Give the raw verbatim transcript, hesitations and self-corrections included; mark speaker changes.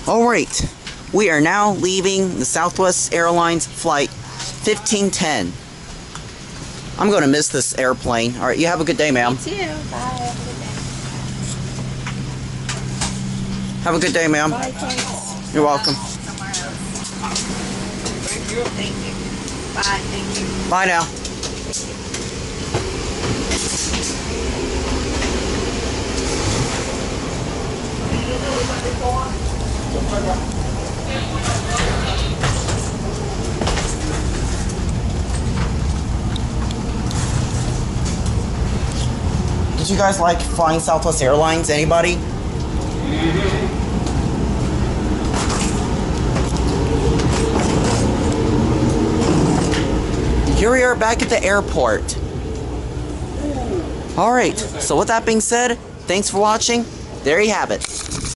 Speaker 1: Alright, we are now leaving the Southwest Airlines flight fifteen ten. I'm going to miss this airplane. Alright, you have a good day, ma'am.
Speaker 2: Me too. Bye. Have a good day.
Speaker 1: Have a good day, ma'am.
Speaker 2: Bye, thanks.
Speaker 1: You're welcome.
Speaker 2: Thank you. Thank you. Bye. Thank you.
Speaker 1: Bye now. Did you guys like flying Southwest Airlines? Anybody? Here we are back at the airport. Alright, so with that being said, thanks for watching. There you have it.